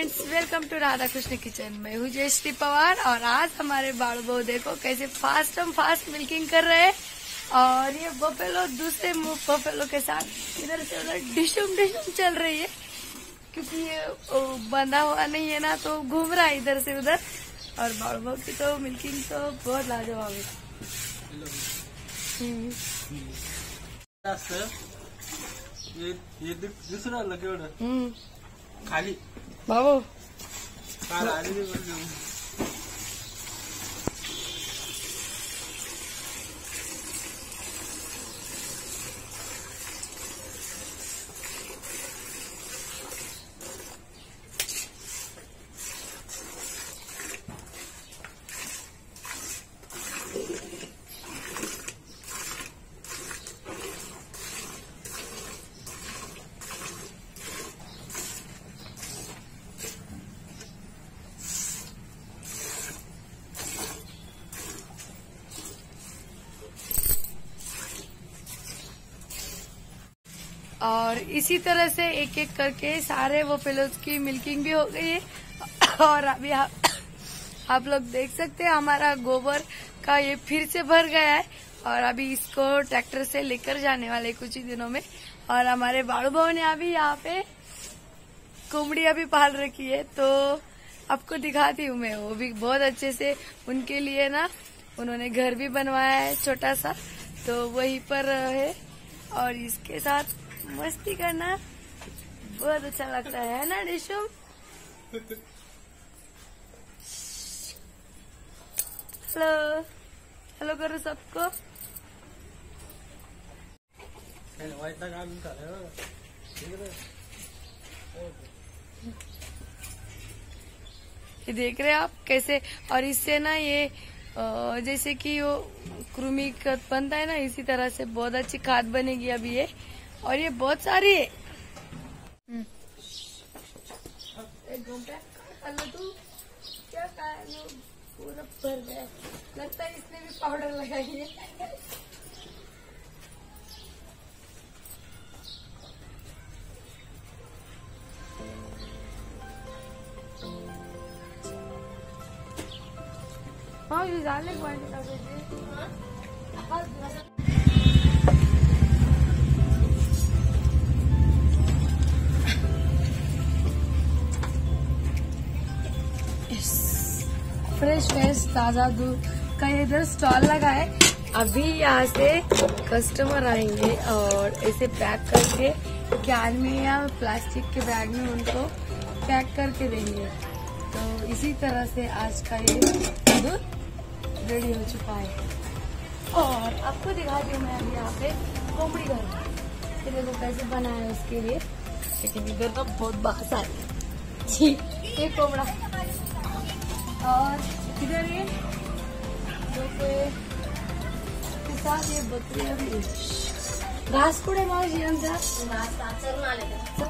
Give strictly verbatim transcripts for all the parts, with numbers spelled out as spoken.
Friends, welcome to Radha Krishna kitchen. मैं हूँ जयश्री पवार और आज हमारे बाल बहू देखो कैसे फास्ट एंड फास्ट मिल्किंग कर रहे हैं। और ये बफेलो दूसरे बफेलो के साथ इधर से उधर डिशुम डिशुम चल रही है, क्योंकि ये बंधा हुआ नहीं है ना, तो घूम रहा है इधर से उधर। और बाल बहू की तो मिल्किंग तो बहुत लाजवाब है। ये ये दूसरा लगे हम्म खाली बाबू काल आने दे। और इसी तरह से एक एक करके सारे वो पिलोज की मिल्किंग भी हो गई है। और अभी आप, आप लोग देख सकते हैं हमारा गोबर का ये फिर से भर गया है। और अभी इसको ट्रैक्टर से लेकर जाने वाले कुछ ही दिनों में। और हमारे बाड़ू बहू ने अभी यहाँ पे कुमड़िया भी पाल रखी है, तो आपको दिखाती हूँ मैं। वो भी बहुत अच्छे से उनके लिए ना उन्होंने घर भी बनवाया है छोटा सा, तो वहीं पर है। और इसके साथ मस्ती करना बहुत अच्छा लगता है ना डिशुम? हेलो हेलो करो सबको। ये देख रहे हैं आप कैसे। और इससे ना ये जैसे कि वो कृमि बनता है ना, इसी तरह से बहुत अच्छी खाद बनेगी अभी ये। और ये बहुत सारी है। एक घंटा तू क्या पूरा भर गया, लगता है इसने भी पाउडर लगाई है। हाँ ये डालने के बाद फ्रेश फ्रेश ताजा दूध का इधर स्टॉल लगा है। अभी यहाँ से कस्टमर आएंगे और ऐसे पैक करके कैन में या प्लास्टिक के बैग में उनको पैक करके देंगे। तो इसी तरह से आज का ये दूध रेडी हो चुका है। और आपको दिखाती हूँ मैं अभी यहाँ पे कोमड़ी घर तो देखो कैसे बना है उसके लिए। लेकिन इधर तो बहुत बास आ रही है। ये कोमड़ा और इधर ये के साथ ये बकरियां भी घास कुड़े माओ जीवन सा।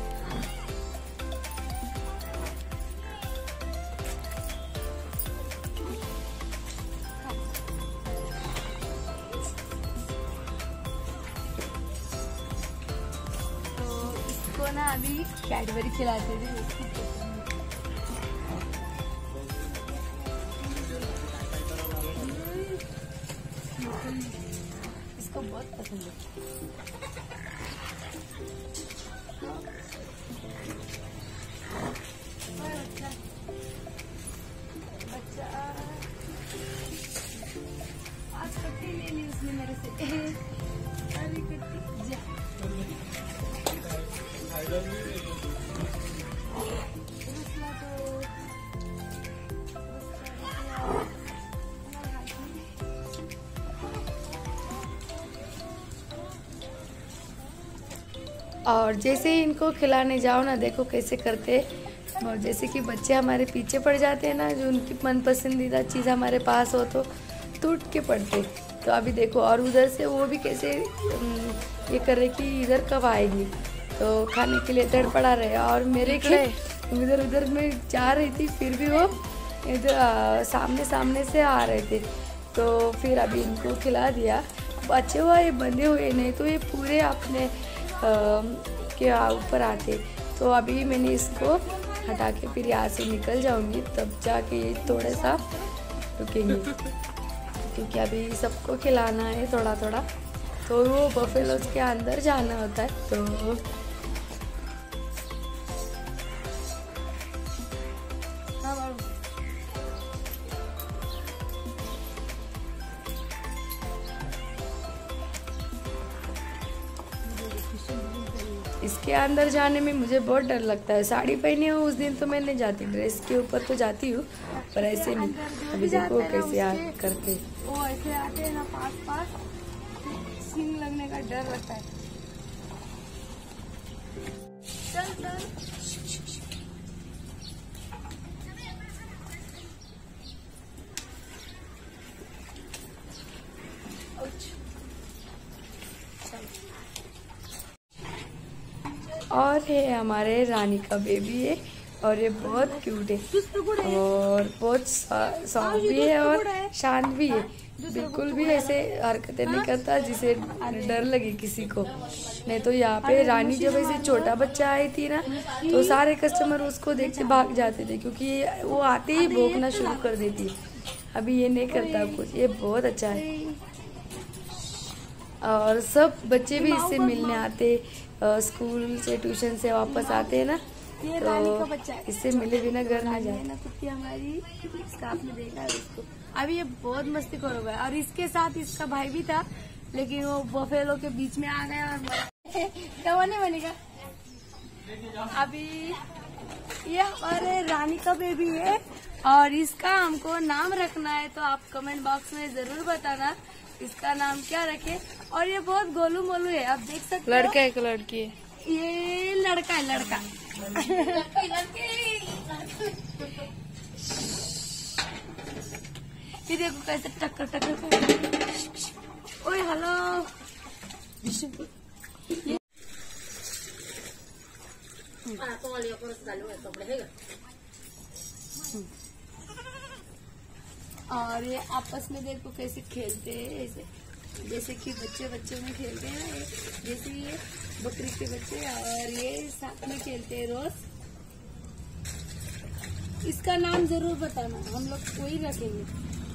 तो इसको ना अभी कैडबरी खिलाते थे। इसको बहुत पसंद है। बच्चा बच्चा आज कट्टी ले ली उसने मेरे से। अरे कट्टी जा। और जैसे ही इनको खिलाने जाओ ना, देखो कैसे करते हैं। और जैसे कि बच्चे हमारे पीछे पड़ जाते हैं ना, जो उनकी मन पसंदीदा चीज़ हमारे पास हो तो टूट के पड़ते। तो अभी देखो, और उधर से वो भी कैसे ये कर रहे कि इधर कब आएगी, तो खाने के लिए तड़पड़ा रहे। और मेरे के इधर उधर में जा रही थी, फिर भी वो इधर सामने सामने से आ रहे थे। तो फिर अभी इनको खिला दिया। अच्छे हुआ ये बंधे हुए, नहीं तो ये पूरे अपने के ऊपर आते। तो अभी मैंने इसको हटा के फिर यहाँ से निकल जाऊंगी, तब जाके ये थोड़ा सा रुकेंगे, क्योंकि अभी सबको खिलाना है थोड़ा थोड़ा, तो वो बफेलोज के अंदर जाना होता है। तो इसके अंदर जाने में मुझे बहुत डर लगता है। साड़ी पहनी हो उस दिन तो मैं नहीं जाती, ड्रेस के ऊपर तो जाती हूँ, पर ऐसे नहीं। अभी देखो कैसे आ करते, वो ऐसे आते हैं ना पास पास, सींग लगने का डर लगता है। चल चल और है हमारे रानी का बेबी है, और ये बहुत क्यूट है और बहुत सॉफ्ट भी है और शांत भी है, बिल्कुल भी ऐसे हरकतें नहीं करता जिसे डर लगे किसी को। नहीं तो यहाँ पे रानी जब ऐसे छोटा बच्चा आई थी ना, तो सारे कस्टमर उसको देख के भाग जाते थे, क्योंकि वो आते ही भौंकना शुरू कर देती है। अभी ये नहीं करता कुछ, ये बहुत अच्छा है। और सब बच्चे भी इससे मिलने आते, स्कूल से ट्यूशन से वापस आते हैं ना, ये रानी का बच्चा है, इससे मिले बिना घर नहीं जाते। ना कुत्ती हमारी, इसका आपने देखा है उसको। अभी ये बहुत मस्ती कर गया, और इसके साथ इसका भाई भी था, लेकिन वो बफेलो के बीच में आ गया और क्या नहीं बनेगा। अभी ये हमारे रानी का बेबी है, और इसका हमको नाम रखना है, तो आप कमेंट बॉक्स में जरूर बताना इसका नाम क्या रखे। और ये बहुत गोलू मोलू है, आप देख सकते हो। लड़का है कि लड़की है? ये लड़का है, लड़का। ये देखो कैसे टक्कर टक्कर कर। ओए हेलो। और ये आपस में देखो कैसे खेलते हैं, ऐसे जैसे कि बच्चे बच्चों में खेलते हैं ना, जैसे ये बकरी के बच्चे, और ये साथ में खेलते हैं रोज। इसका नाम जरूर बताना, हम लोग वही रखेंगे।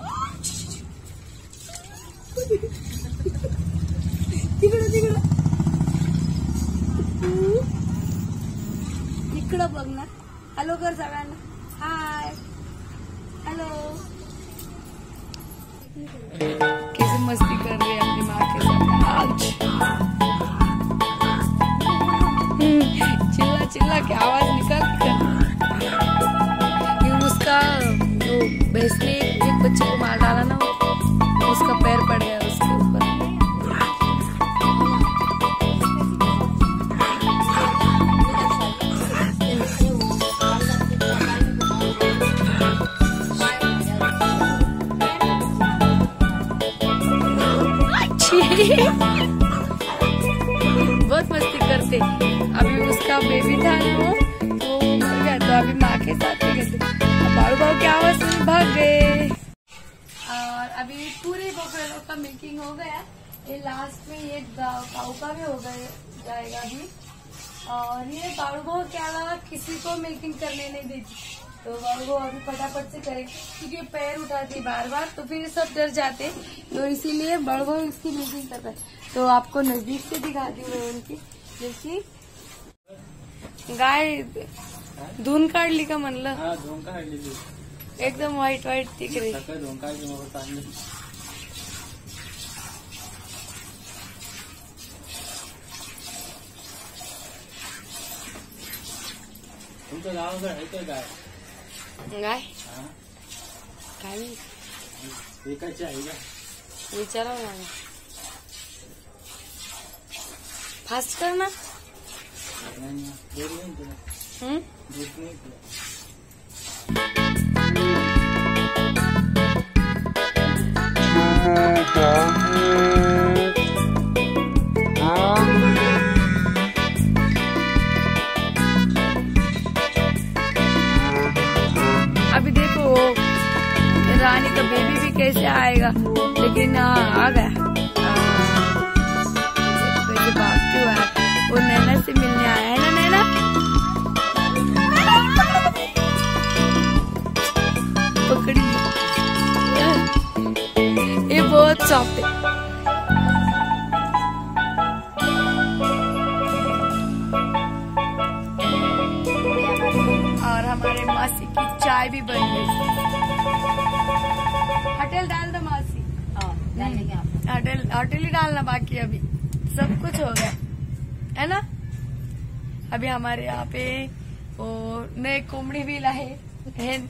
इकडं बघ ना, हॅलो कर सगळ्यांना, हाय हेलो। कैसे मस्ती कर रही है अपनी माँ के साथ। चिल्ला चिल्ला के आवाज निकाल कर। उसका जो भैंस ने एक बच्चे को मार डाला ना, उसका पैर पड़ गया उसके ऊपर। बहुत मस्ती करते। अभी उसका बेबी था ना, वो तो मर गया, तो अभी माँ के साथ ही करते। अब बालू बाबू की आवाज सुन भाग गए। और अभी पूरे बफेलो का मिल्किंग हो गया, ये लास्ट में ये काऊ का भी हो गया जाएगा अभी। और ये बालू बाबू के अलावा किसी को मिल्किंग करने नहीं देती, तो बालू बाबू अभी फटाफट से करेंगे, क्योंकि पैर उठाती बार बार, तो फिर सब डर जाते, तो इसीलिए बालू बाबू इसकी मिल्किंग करता है। तो आपको नजदीक से दिखाती हूँ उनकी, जैसी गाय धुन काढली का म्हणलं, हा धुवून काढलेली, एकदम व्हाईट व्हाईट दिख रही। सकाळी धुवून काढली, मग चांगली. तुमचं गावाकडे आहे का गाय? गाय हा काय नाही, एकाची आहे का? विचारावं लागेल. फास्ट कर ना. नाही ना, दूध नाही तुला, हम्म दूध नाही तुला. अभी देखो रानी का बेबी भी कैसे आएगा, लेकिन आ, आ गया। कैसे भागते हुए वो नैना से मिलने आया है ना, नैना। सॉफ्ट है। और हमारे मासी की चाय भी बन गई। होटल डाल दो मासी। होटल होटल ही डालना बाकी, अभी सब कुछ हो गया है ना। अभी हमारे यहाँ पे वो नए कोमड़ी भी लाए हैं।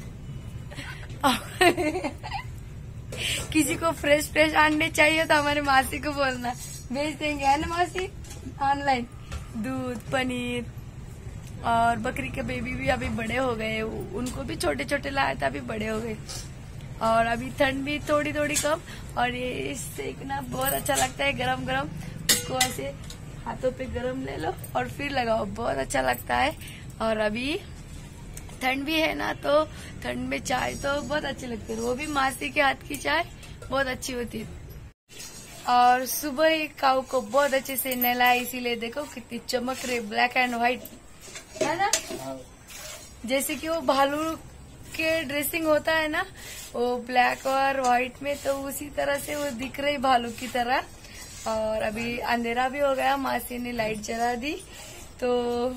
किसी को फ्रेश फ्रेश अंडे चाहिए तो हमारे मासी को बोलना, भेज देंगे, है ना मासी। ऑनलाइन दूध, पनीर और बकरी के बेबी भी अभी बड़े हो गए, उनको भी छोटे छोटे लाए थे, अभी बड़े हो गए। और अभी ठंड भी थोड़ी थोड़ी कम, और ये सेकना बहुत अच्छा लगता है, गरम गरम। उसको ऐसे हाथों पे गरम ले लो और फिर लगाओ, बहुत अच्छा लगता है। और अभी ठंड भी है ना, तो ठंड में चाय तो बहुत अच्छी लगती है, वो भी मासी के हाथ की चाय बहुत अच्छी होती है। और सुबह ही काऊ को बहुत अच्छे से नहलाया, इसीलिए देखो कितनी चमक रही, ब्लैक एंड व्हाइट है ना। जैसे कि वो भालू के ड्रेसिंग होता है ना, वो ब्लैक और व्हाइट में, तो उसी तरह से वो दिख रही भालू की तरह। और अभी अंधेरा भी हो गया, मासी ने लाइट जला दी, तो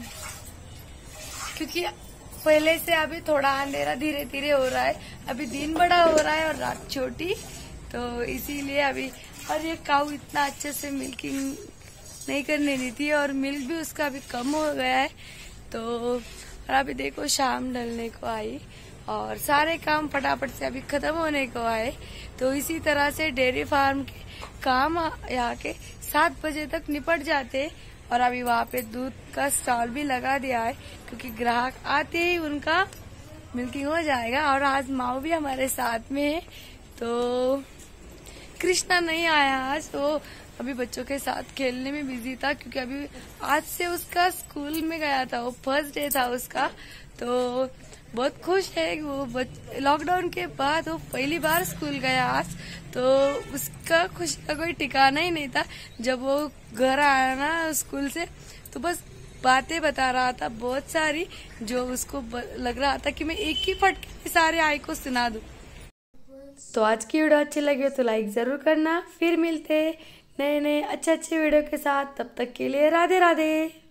क्योंकि पहले से अभी थोड़ा अंधेरा धीरे धीरे हो रहा है, अभी दिन बड़ा हो रहा है और रात छोटी, तो इसीलिए अभी। और ये काऊ इतना अच्छे से मिल्किंग नहीं करने दी थी, और मिल्क भी उसका अभी कम हो गया है। तो और अभी देखो शाम ढलने को आई और सारे काम फटाफट से अभी खत्म होने को आए। तो इसी तरह से डेयरी फार्म के काम यहाँ के सात बजे तक निपट जाते। और अभी वहाँ पे दूध का स्टॉल भी लगा दिया है, क्योंकि ग्राहक आते ही उनका मिल्किंग हो जाएगा। और आज माऊ भी हमारे साथ में है, तो कृष्णा नहीं आया आज, वो अभी बच्चों के साथ खेलने में बिजी था, क्योंकि अभी आज से उसका स्कूल में गया था, वो फर्स्ट डे था उसका। तो बहुत खुश है वो, लॉकडाउन के बाद वो पहली बार स्कूल गया आज, तो उसका खुशी का कोई ठिकाना ही नहीं था। जब वो घर आया ना स्कूल से, तो बस बातें बता रहा था बहुत सारी, जो उसको लग रहा था कि मैं एक ही फटके में सारे आई को सुना दूं। तो आज की वीडियो अच्छी लगी हो तो लाइक जरूर करना, फिर मिलते नए नए अच्छे अच्छे वीडियो के साथ, तब तक के लिए राधे राधे।